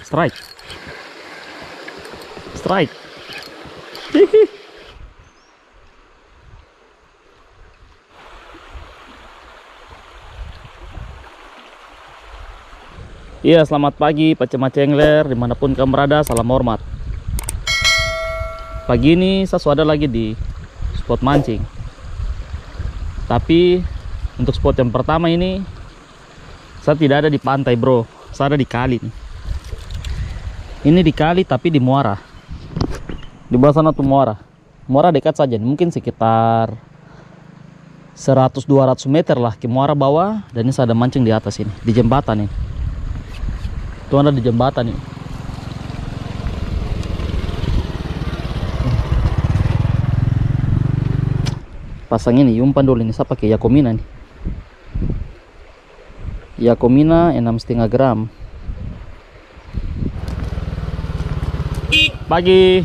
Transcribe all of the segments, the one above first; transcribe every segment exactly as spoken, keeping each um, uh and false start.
strike. Strike. Hihi. Iya, selamat pagi pecema cengler dimanapun kamu berada, salam hormat. Pagi ini saya sudah lagi di spot mancing. Tapi untuk spot yang pertama ini saya tidak ada di pantai bro, saya ada di kali nih. Ini di kali tapi di muara. Di bawah sana tuh muara. Muara dekat saja, mungkin sekitar seratus dua ratus meter lah ke muara bawah. Dan ini saya ada mancing di atas ini, di jembatan ini. Itu ada di jembatan nih. Pasang ini umpan dulu, ini saya pakai Yakomina nih. Yakomina enam setengah gram. Pagi.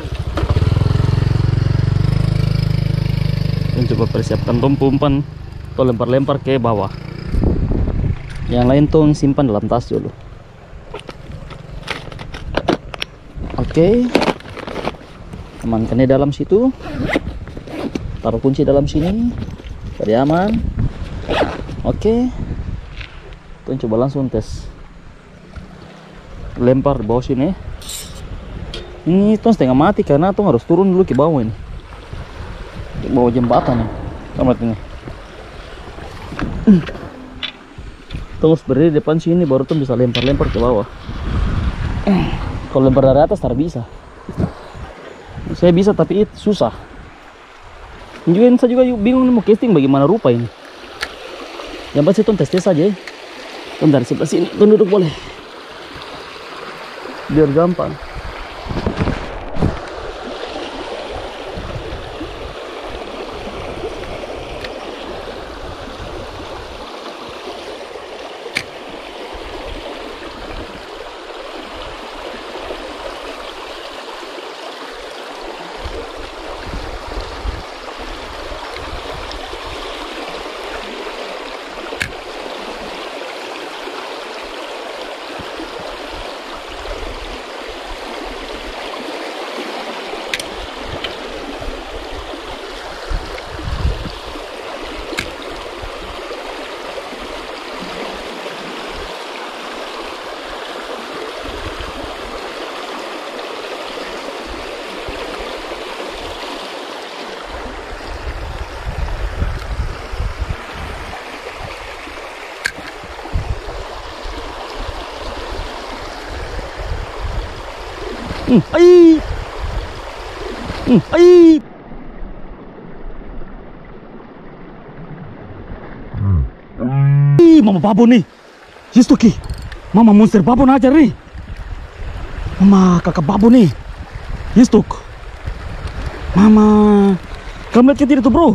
Dan coba persiapkan tumpu umpan, atau lempar-lempar ke bawah. Yang lain tuh simpan dalam tas dulu. Oke, amankan di dalam situ. Taruh kunci dalam sini, biar aman. Oke, tuh coba langsung tes. Lempar di bawah sini. Ini tuh setengah mati karena tuh harus turun dulu ke bawah ini, di bawah jembatan nih. Sama ini. Tuh harus berdiri depan sini baru tuh bisa lempar-lempar ke bawah. Kalau lempar dari atas tak bisa. Saya bisa tapi itu susah. Juga saya juga bingung nih mau casting bagaimana rupa ini. Yang pasti tuh tes-tes saja ya. Tuh dari sebelah sini tuh duduk boleh. Biar gampang. Hmm, ai. Hmm, ai. Hmm. Ih, mama babon nih. Jistu ki. Mama monster babon aja nih. Mama kakak babon nih. Jistuk. Mama. Kamu lihat ke itu, bro?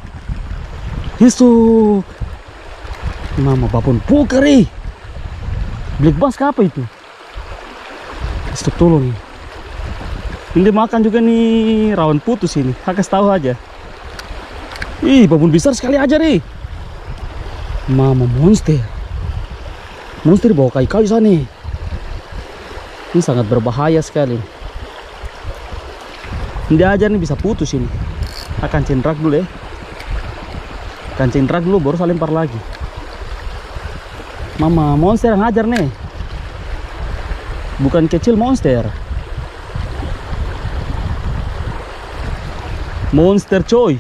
Jistuk. Mama babon poker nih. Black bass ke apa itu? Jistuk tolong nih. Ini makan juga nih rawan putus ini. Hakas tahu aja. Ih, babon besar sekali aja nih. Mama monster. Monster bawa kayu-kayu sana. Ini sangat berbahaya sekali. Ini aja nih bisa putus ini. Akan cendrak dulu ya. Akan cendrak dulu baru saya lempar lagi. Mama monster yang ngajar nih. Bukan kecil monster. Monster coy.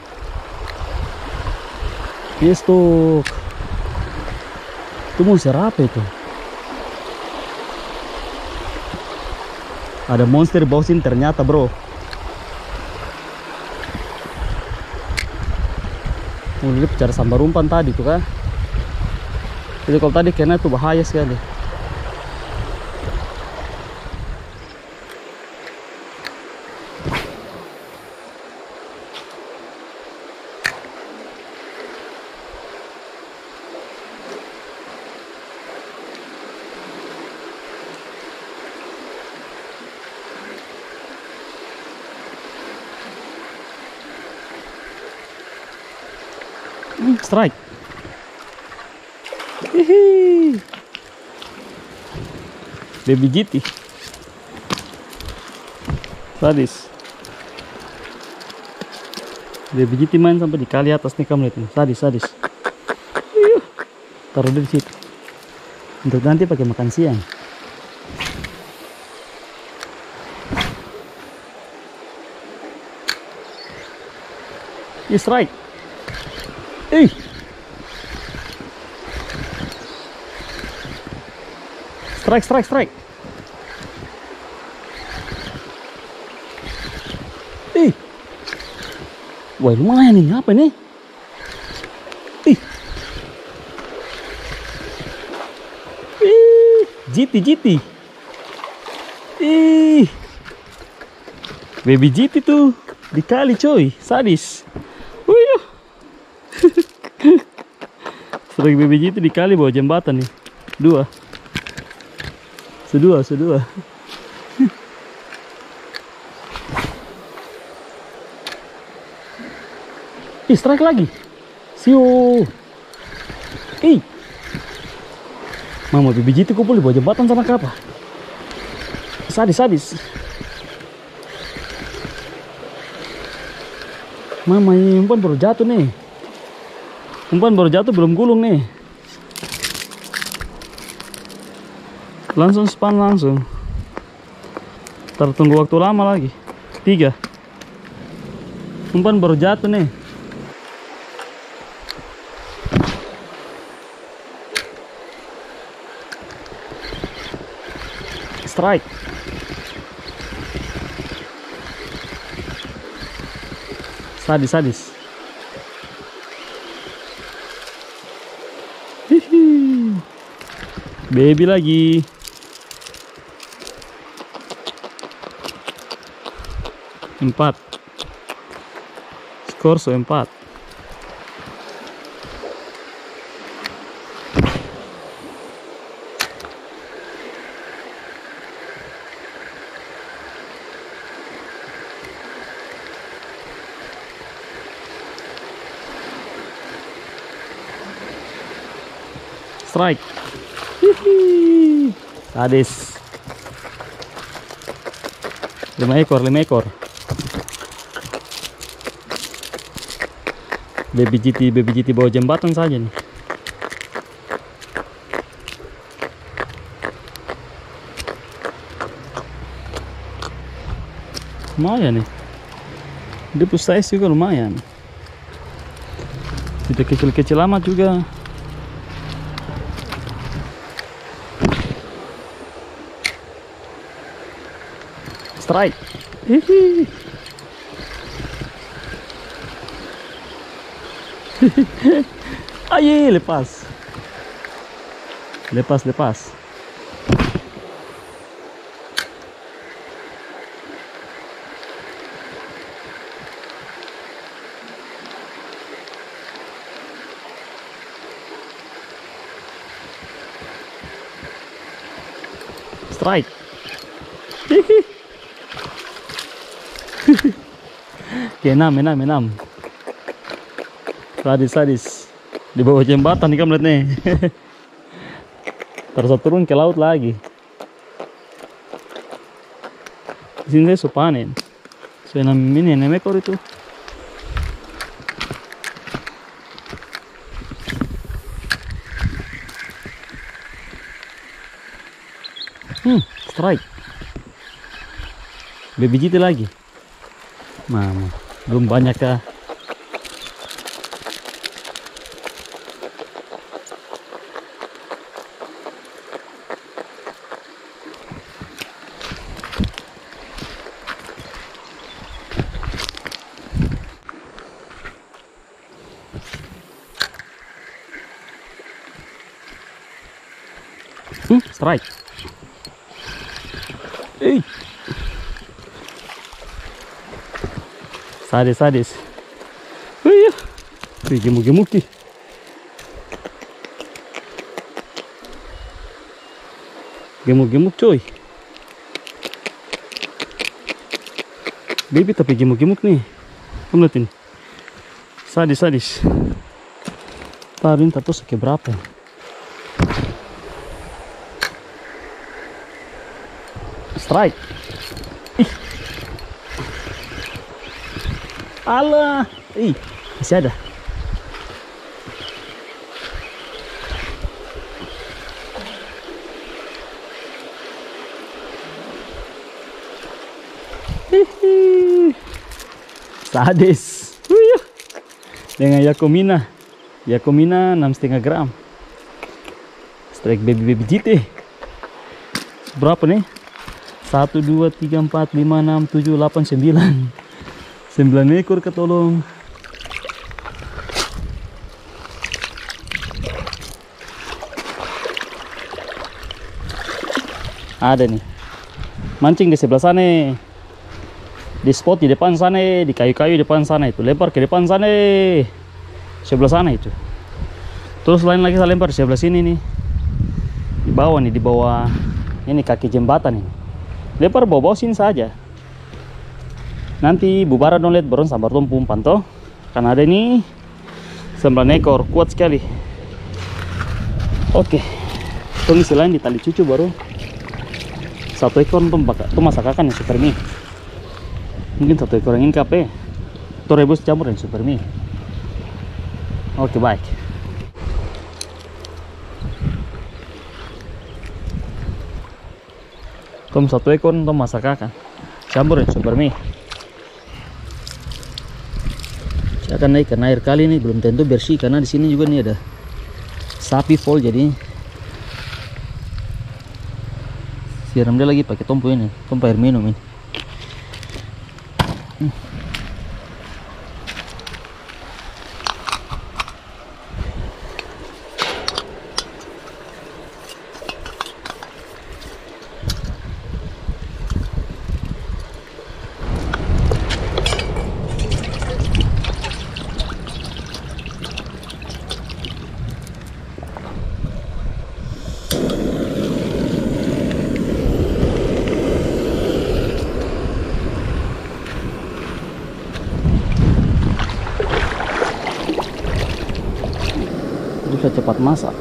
Yes tuh. Itu monster apa itu? Ada monster bawah sini ternyata bro. Oh, ini cara sambar umpan tadi tuh kan. Jadi kalau tadi kena itu bahaya sekali. Hmm, strike. Hihi. Baby G T. Sadis. Baby G T main sampai di kali atas nih, kamu lihat nih. Sadis, sadis. Iyuh. Taruh di situ. Untuk nanti pakai makan siang. Ih, strike. Ih. Strike, strike, strike. Ih. Wah, lumayan ini. Apa ini? Ih. Ih. G T, G T. Ih. Baby G T tuh dikali coy. Sadis. Wih. Strike baby G T dikali bawa jembatan nih. Dua. Sedua, sedua. Ih, strike lagi. Siu. Ih. Mama baby G T kumpul di bawah jembatan sama apa? Sadis, sadis. Mama, ini umpan baru jatuh nih. Umpan baru jatuh, belum gulung nih. Langsung span langsung. Tertunggu waktu lama lagi. Tiga. Umpan baru jatuh nih. Strike. Sadis, sadis. Hihi. Baby lagi. Empat. Skor so empat. Strike. Hihi. Sadis. Lima ekor, lima ekor. Baby G T, baby G T bawa jembatan saja nih. Lumayan nih. Dia punya size juga lumayan. Tidak kecil-kecil amat juga. Strike. Hihi. Aye, lepas. Lepas, lepas. Strike. Hihi. Enam, enam, enam. Sadis, sadis. Di bawah jembatan nih, kamu lihat nih. Terus turun ke laut lagi. Di sini saya panen. Saya enam ini, enam ekor itu. Hmm, strike. Baby G T lagi. Mama, belum banyak kah? Hmm, strike. Eh. Sadis, sadis. Wih, wih, gemuk-gemuk nih. Gemuk-gemuk coy. Baby tapi gemuk-gemuk nih. Kamu lihat ini. Sadis, sadis. Taruhin terus ke berapa? strike. Ih. Alah, ih, masih ada. Hihi. Sadis. Wih. Dengan Yakumina. Yakumina enam koma lima gram. Strike baby baby G T. Berapa nih? satu, dua, tiga, empat, lima, enam, tujuh, delapan, sembilan. sembilan ekor ketolong. Ada nih. Mancing di sebelah sana. Di spot di depan sana, di kayu-kayu depan sana itu. Lempar ke depan sana. Sebelah sana itu. Terus lain lagi saya lempar di sebelah sini nih. Di bawah nih, di bawah ini kaki jembatan ini. Lempar bawah-bawah sini saja. Nanti bubara dong lihat baru sambar tumpu umpan toh. Karena ada ini sembilan ekor, kuat sekali. Oke. Tunggu selain di tali cucu baru satu ekor tuh bakal tuh masakan yang super mie. Mungkin satu ekor yang ini kape. Tuh rebus campur yang super mie. Oke, baik. Tom satu ekor tom masakan campur ya super mie. Saya akan naikkan air kali ini belum tentu bersih karena di sini juga nih ada sapi full, jadi siram dia lagi pakai tompo ini, tompo air minum ini. Hmm. Bisa cepat masak.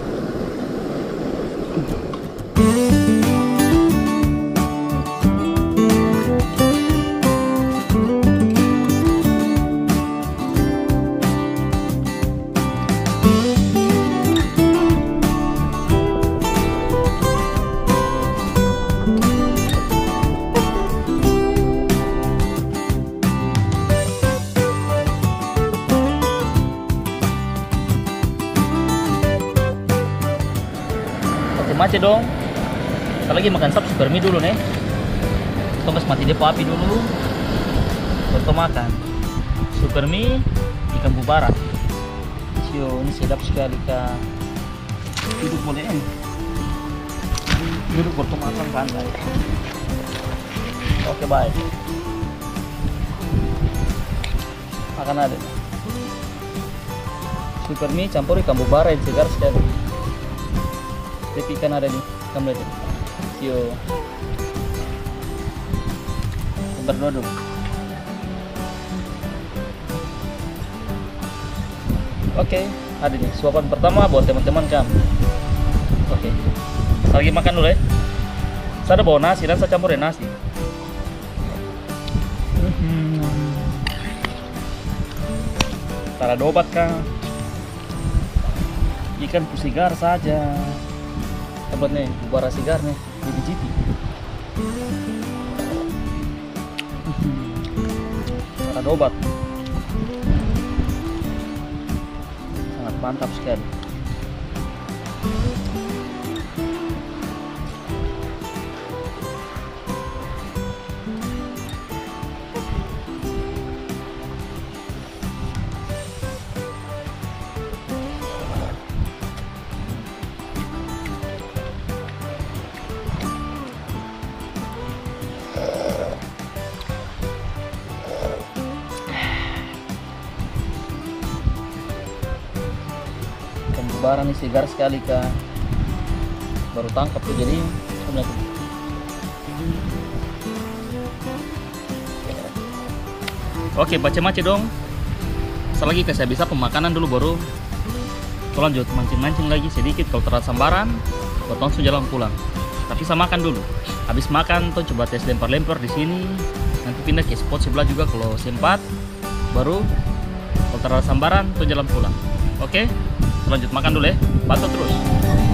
Macet dong. Kita lagi makan sap super mie dulu nih. Kita mati dia api dulu. Baru makan super mie ikan bubara. Cio, ini sedap sekali kak. Duduk boleh ini. Duduk baru makan santai. Oke, baik. Makan ada. Super mie campur ikan bubara yang segar sekali. Tapi ikan ada nih, kamu lihat. Yo, berdodong. Oke, ada nih suapan pertama buat teman-teman kamu. Oke, saya lagi makan dulu ya. Saya ada bawa nasi dan saya campurin nasi. Tak ada obat kah? Ikan pusigar saja. Obat nih, bubara sigar nih, baby G T. Ada obat. Sangat mantap sekali. Barang ini segar sekali kak, baru tangkap tuh jadi oke, baca macet dong. Selagi saya bisa pemakanan dulu baru lanjut mancing-mancing lagi sedikit. Kalau terasa sambaran baru langsung jalan pulang. Tapi saya makan dulu. Habis makan tuh coba tes lempar-lempar di sini. Nanti pindah ke spot sebelah juga kalau sempat. Baru kalau terlalu sambaran tuh jalan pulang. Oke, lanjut makan dulu ya. Pantau terus.